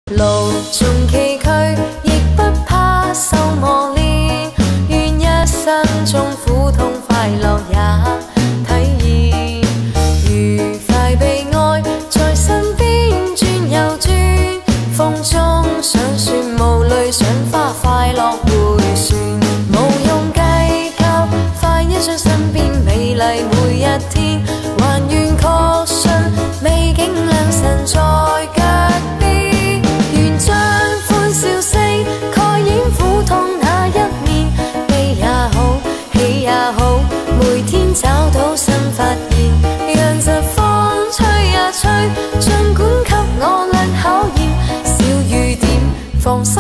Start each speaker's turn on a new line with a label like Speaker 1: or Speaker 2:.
Speaker 1: 路縱崎嶇，亦不怕受磨練。願一生中苦痛快樂也體驗，愉快悲哀在身邊轉又轉。風中想說無淚，賞花快樂迴旋，無用計較，快欣賞身邊美麗每一天。還願確信美景良辰在腳邊，願將歡笑聲蓋掩苦痛那一面。悲也好，喜也好，每天找到新發現，讓疾風吹呀吹，儘管給我倆考驗。小雨點放心。